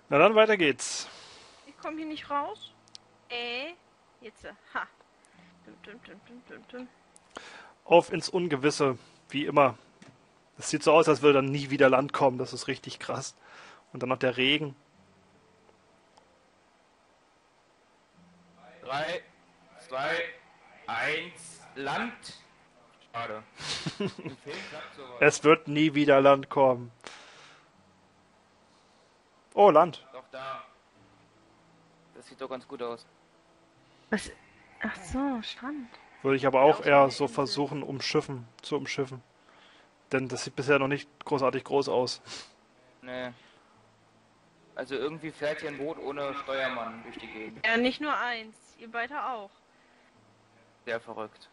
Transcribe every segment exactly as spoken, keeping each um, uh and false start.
Na dann, weiter geht's. Ich komme hier nicht raus. Äh, jetzt. äh, Ha. Dum, dum, dum, dum, dum, dum. Auf ins Ungewisse, wie immer. Es sieht so aus, als würde dann nie wieder Land kommen. Das ist richtig krass. Und dann noch der Regen. Drei, zwei, eins, Land. Schade. Im Film klappt sowas. Es wird nie wieder Land kommen. Oh, Land. Doch da. Das sieht doch ganz gut aus. Was? Ach so, Strand. Würde ich aber Sieht auch aus wie eher eine so Insel. versuchen, umschiffen, zu umschiffen. Denn das sieht bisher noch nicht großartig groß aus. Nee. Also irgendwie fährt hier ein Boot ohne Steuermann durch die Gegend. Ja, nicht nur eins. Ihr beide auch. Sehr verrückt.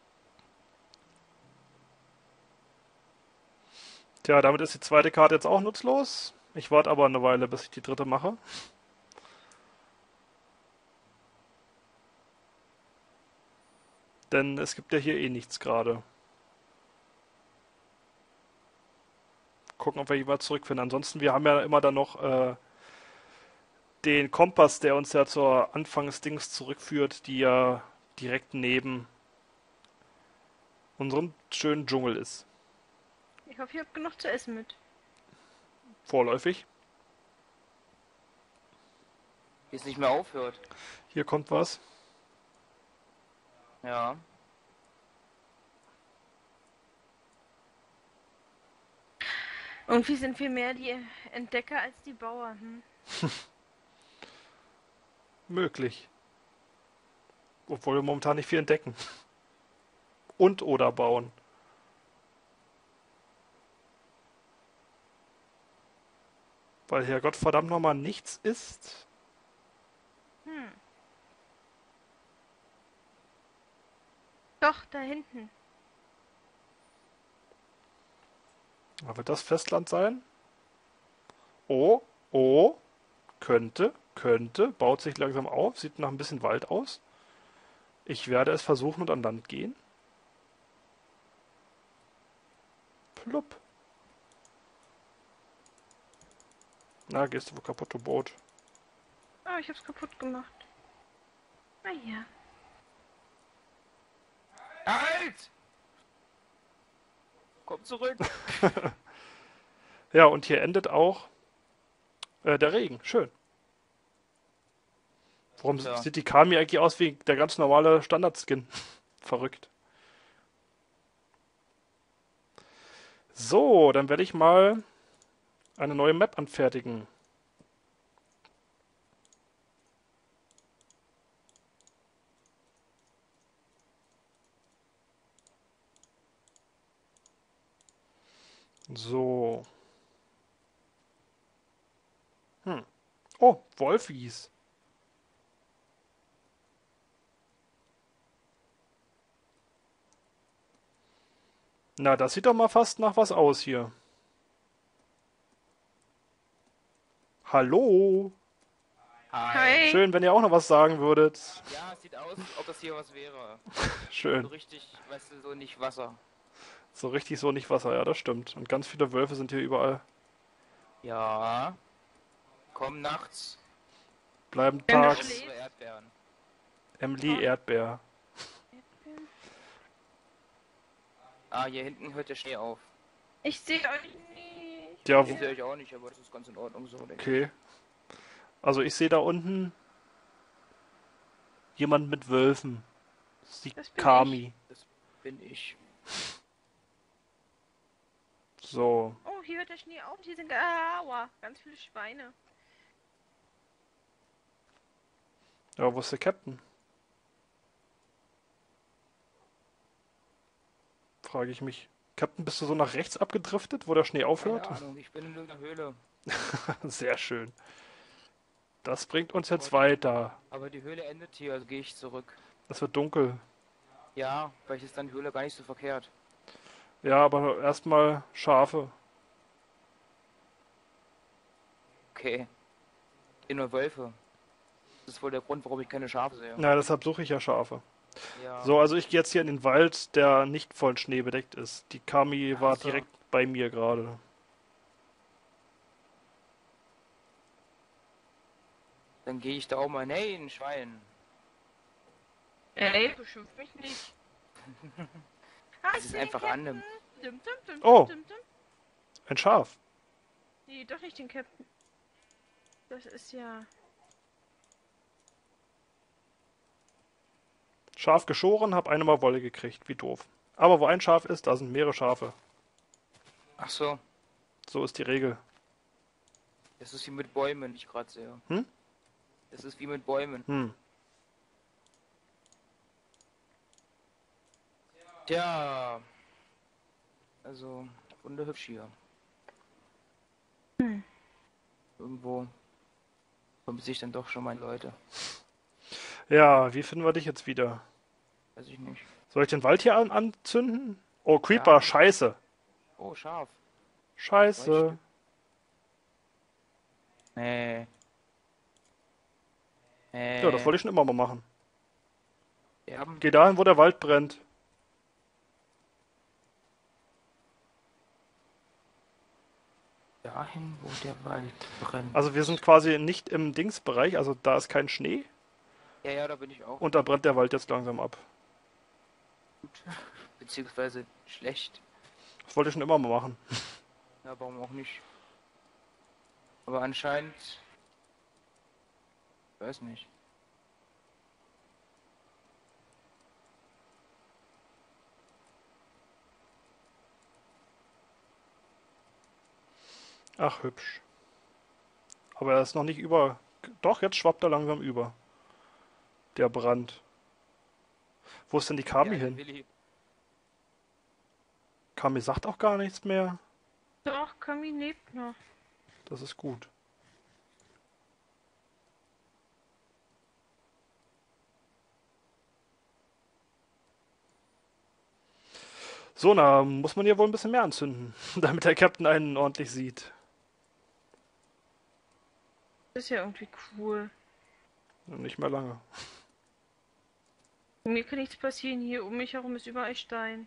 Tja, damit ist die zweite Karte jetzt auch nutzlos. Ich warte aber eine Weile, bis ich die dritte mache. Denn es gibt ja hier eh nichts gerade. Gucken, ob wir jeweils zurückfinden. Ansonsten, wir haben ja immer dann noch äh, den Kompass, der uns ja zur Anfangsdings zurückführt, die ja direkt neben unserem schönen Dschungel ist. Ich hoffe, ihr habt genug zu essen mit. Vorläufig. Wie es nicht mehr aufhört. Hier kommt was. Ja. Irgendwie sind wir mehr die Entdecker als die Bauern. Hm? Möglich. Obwohl wir momentan nicht viel entdecken. Und oder bauen. Weil Herrgott verdammt nochmal nichts ist. Hm. Doch, da hinten. Aber wird das Festland sein? Oh, oh, könnte, könnte, baut sich langsam auf, sieht nach ein bisschen Wald aus. Ich werde es versuchen und an Land gehen. Plupp. Na, gehst du wohl kaputt, du Boot. Oh, ich hab's kaputt gemacht. Na ja. Halt! Komm zurück! Ja, und hier endet auch äh, der Regen. Schön. Warum Ja. sieht die Kami eigentlich aus wie der ganz normale Standard-Skin? Verrückt. So, dann werde ich mal eine neue Map anfertigen. So. Hm. Oh, Wolfis. Na, das sieht doch mal fast nach was aus hier. Hallo. Hi. Schön, wenn ihr auch noch was sagen würdet. Ja, es sieht aus, als ob das hier was wäre. Schön. So richtig, weißt du, so nicht Wasser. So richtig so nicht Wasser, ja, das stimmt. Und ganz viele Wölfe sind hier überall. Ja. Komm nachts. Bleiben Wenn du tags. schläfst. Unsere Erdbeeren. Emily Erdbeer. Ah, hier hinten hört der Schnee auf. Ich sehe euch nicht. Ja, Ich wo- sehe euch auch nicht, aber das ist ganz in Ordnung so. denke okay. Also ich sehe da unten jemand mit Wölfen. Das ist die Das bin Kami. ich. Das bin ich. So. Oh, hier hört der Schnee auf. Hier sind aua, ganz viele Schweine. Ja, wo ist der Captain? Frage ich mich. Captain, bist du so nach rechts abgedriftet, wo der Schnee Keine aufhört? Ahnung, ich bin in irgendeiner Höhle. Sehr schön. Das bringt uns jetzt Gott. weiter. Aber die Höhle endet hier, also gehe ich zurück. Es wird dunkel. Ja, vielleicht ist dann die Höhle gar nicht so verkehrt. Ja, aber erstmal Schafe. Okay. Eh nur Wölfe. Das ist wohl der Grund, warum ich keine Schafe sehe. Ja, deshalb suche ich ja Schafe. Ja. So, also ich gehe jetzt hier in den Wald, der nicht voll Schnee bedeckt ist. Die Kami war Ach so. direkt bei mir gerade. Dann gehe ich da auch mal. Hey, ein Schwein. Ey, beschimpf mich nicht. Hast ist du den einfach Captain? annimmt. Dum, dum, dum, Oh. dum, dum. Ein Schaf. Nee, doch nicht den Captain. Das ist ja... Schaf geschoren, hab eine Mal Wolle gekriegt. Wie doof. Aber wo ein Schaf ist, da sind mehrere Schafe. Ach so. So ist die Regel. Das ist wie mit Bäumen, ich gerade sehe. Hm? Das ist wie mit Bäumen. Hm. Tja. Also, wunderhübsch hier. Hm. Irgendwo kommen sich dann doch schon meine Leute. Ja, wie finden wir dich jetzt wieder? Weiß ich nicht. Soll ich den Wald hier an anzünden? Oh, Creeper, Ja. scheiße. Oh, scharf. Scheiße. Nee. Nee. Ja, das wollte ich schon immer mal machen. Wir haben... Geh dahin, wo der Wald brennt. Dahin, wo der Wald brennt. Also wir sind quasi nicht im Dingsbereich, also da ist kein Schnee Ja, ja, da bin ich auch. und da brennt der Wald jetzt langsam ab. Gut. Beziehungsweise schlecht. Das wollte ich schon immer mal machen. Ja, warum auch nicht? Aber anscheinend... Ich weiß nicht. Ach, hübsch. Aber er ist noch nicht über... Doch, jetzt schwappt er langsam über. Der Brand. Wo ist denn die Kami Ja, der hin? Willi. Kami sagt auch gar nichts mehr. Doch, Kami lebt noch. Das ist gut. So, na, muss man hier wohl ein bisschen mehr anzünden, damit der Captain einen ordentlich sieht. Das ist ja irgendwie cool. Nicht mehr lange. Mir kann nichts passieren. Hier um mich herum ist überall Stein.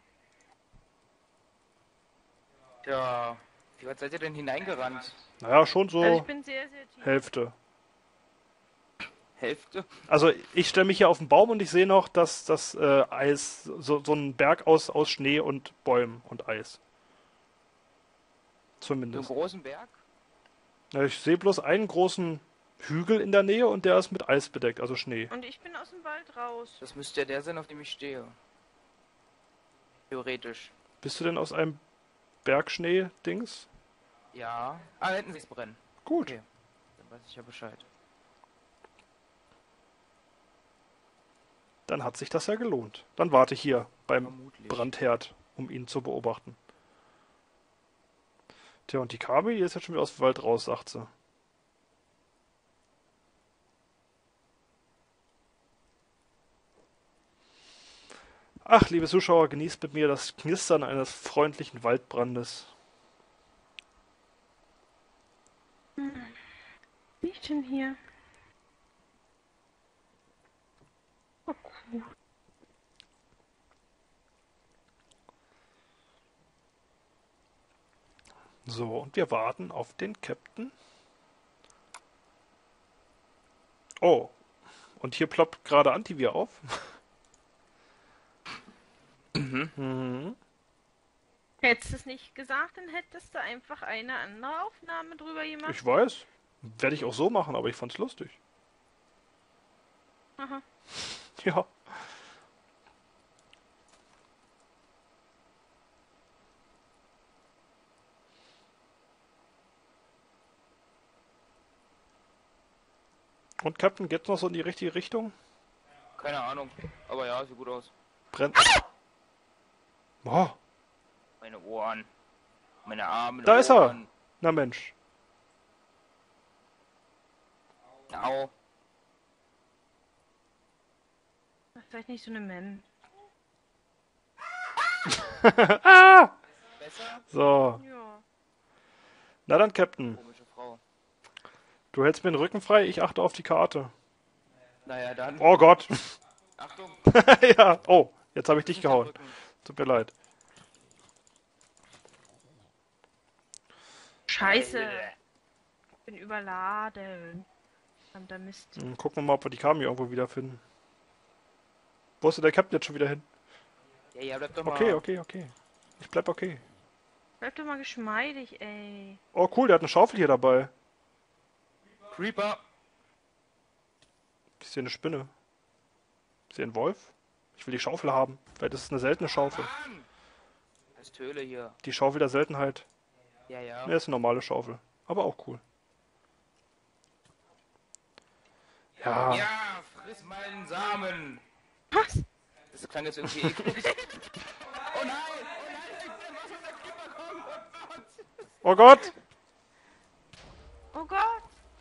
Ja. Wie weit seid ihr denn hineingerannt? Naja, schon so Also ich bin sehr, sehr tief. Hälfte. Hälfte? Also ich stelle mich hier auf den Baum und ich sehe noch, dass das äh, Eis, so, so ein Berg aus, aus Schnee und Bäumen und Eis. So einen Zumindest. großen Berg? Ja, ich sehe bloß einen großen Hügel in der Nähe und der ist mit Eis bedeckt, also Schnee. Und ich bin aus dem Wald raus. Das müsste ja der sein, auf dem ich stehe. Theoretisch. Bist du denn aus einem Bergschnee-Dings? Ja. Ah, da hinten sieht's brennen. Gut. Okay. Dann weiß ich ja Bescheid. Dann hat sich das ja gelohnt. Dann warte ich hier beim Vermutlich. Brandherd, um ihn zu beobachten. Tja, und die Kami, die ist jetzt schon wieder aus dem Wald raus, sagt sie. Ach, liebe Zuschauer, genießt mit mir das Knistern eines freundlichen Waldbrandes. Hm. Wie ich denn hier? Oh, cool. So, und wir warten auf den Captain. Oh, und hier ploppt gerade Antivir auf. Mhm. Mhm. Hättest du es nicht gesagt, dann hättest du einfach eine andere Aufnahme drüber gemacht. Ich weiß. Werde ich auch so machen, aber ich fand's lustig. Aha. Ja. Und Captain, geht's noch so in die richtige Richtung? Keine Ahnung. Aber ja, sieht gut aus. Brennt. Oh, Meine Ohren. Meine Arme. da ist er. Ohren. Na Mensch. Au. Vielleicht nicht so eine Mem. Ah! Besser? So. Ja. Na dann, Captain. Komische Frau. Du hältst mir den Rücken frei, ich achte auf die Karte. Naja, dann. Oh Gott. Achtung. Ja. Oh, jetzt habe ich dich Nicht am gehauen. Rücken. Tut mir leid. Scheiße. Ich bin überladen. Verdammter Mist. Hm, gucken wir mal, ob wir die Kami irgendwo wiederfinden. Wo ist denn der Captain jetzt schon wieder hin? Ja, ja, bleib doch mal. Okay, okay, okay. Ich bleib okay. Bleib doch mal geschmeidig, ey. Oh cool, der hat eine Schaufel hier dabei. Creeper. Ich sehe eine Spinne. Ich sehe einen Wolf. Ich will die Schaufel haben. Vielleicht ist es eine seltene Schaufel. Mann! Das ist Höhle hier. Die Schaufel der Seltenheit. Ja, ja. Ne, ist eine normale Schaufel. Aber auch cool. Ja. Ja, friss meinen Samen. Was? Das klang jetzt irgendwie eklig. Oh nein! Oh nein! Was soll der Creeper kommen? Oh Gott! Oh Gott! Oh Gott.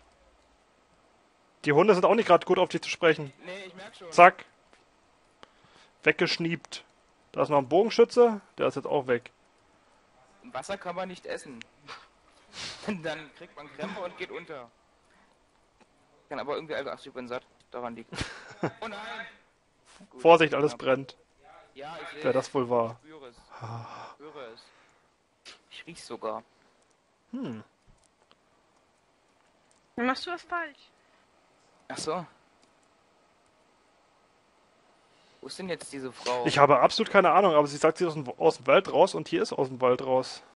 Die Hunde sind auch nicht gerade gut auf dich zu sprechen. Nee, ich merk schon. Zack. Weggeschniept. Da ist noch ein Bogenschütze. Der ist jetzt auch weg. Wasser kann man nicht essen. Dann kriegt man Krämpfe und geht unter. Kann aber irgendwie, ach, ich bin satt. Daran liegt. Oh nein! Gut, Vorsicht, alles brennt. Ja, ich sehe Wer das wohl war. Ich spüre es. Ich spüre es. Ich riech's sogar. Hm. Dann machst du was falsch. Ach so. Wo ist denn jetzt diese Frau? Ich habe absolut keine Ahnung, aber sie sagt, sie ist aus dem, aus dem Wald raus und hier ist aus dem Wald raus.